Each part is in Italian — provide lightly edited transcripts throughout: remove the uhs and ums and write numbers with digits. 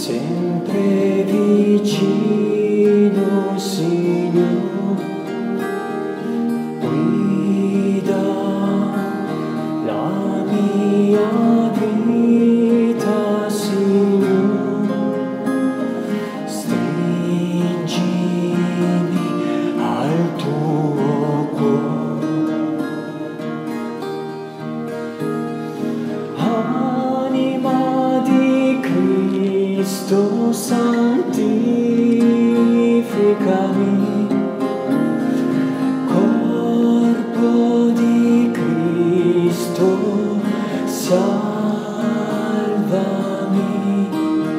sempre vicino, Signore, guida la mia vita, Signore, stringimi al tuo cuore. Anima di Cristo, santificami, corpo di Cristo, salvami,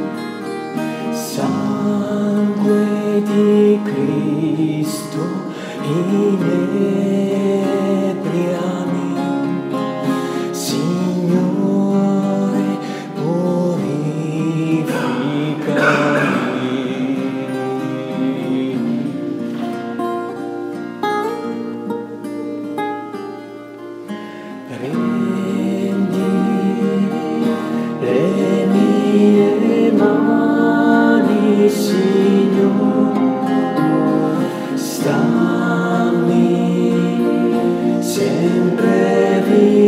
sangue di Cristo, inebriami, Signore, purificami. Prendi le mie mani, Signore, stammi sempre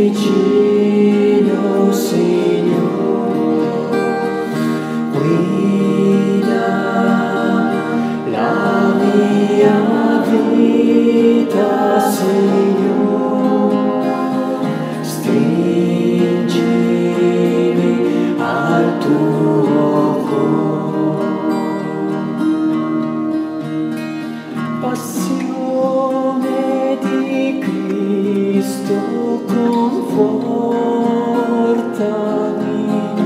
vicino, Signore, guida la mia vita, Signore, stringimi al tuo cuore. Passione di Cristo, confortami,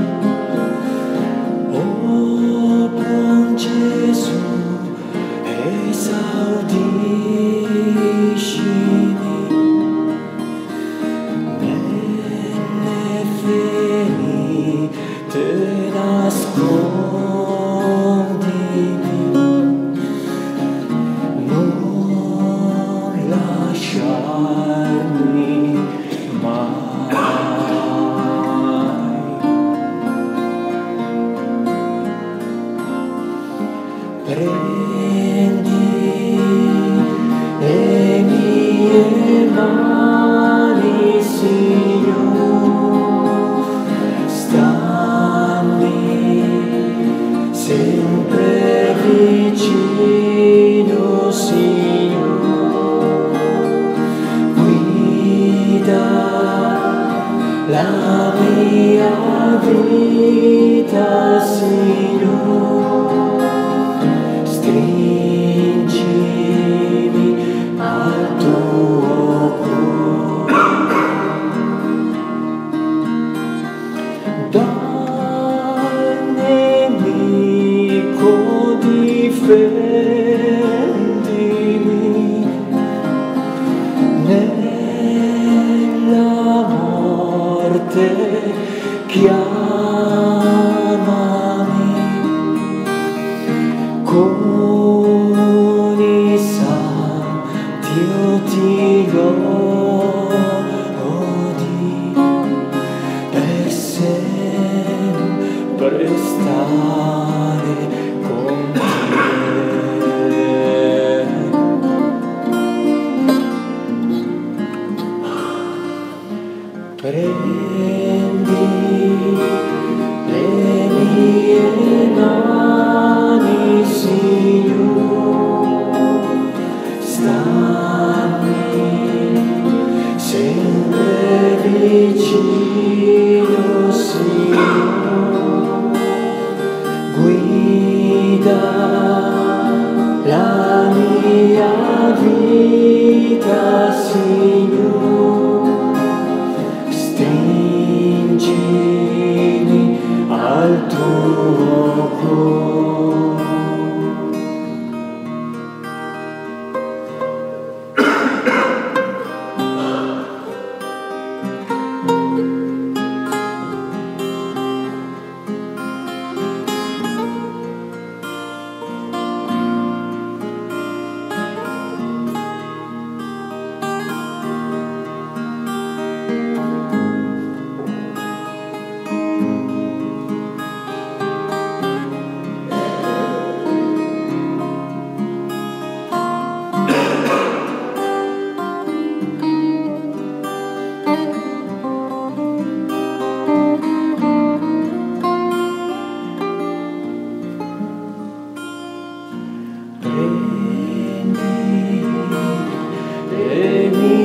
oh buon Gesù, esaudiscimi nelle ferite, nascondimi, non lasciarmi mai. Prendi le mie mani, Signore, stammi sempre vicino, Signore, guida la mia vita, Signore, stringimi al tuo cuore. Dal nemico difendimi, nella morte chiamami, con i santi io ti lodi, per sempre stare con te. Prendi le mie mani, Signore, stammi sempre vicino, Signore, guida la mia vita, Signore, stringimi al tuo cuore. prendi e mi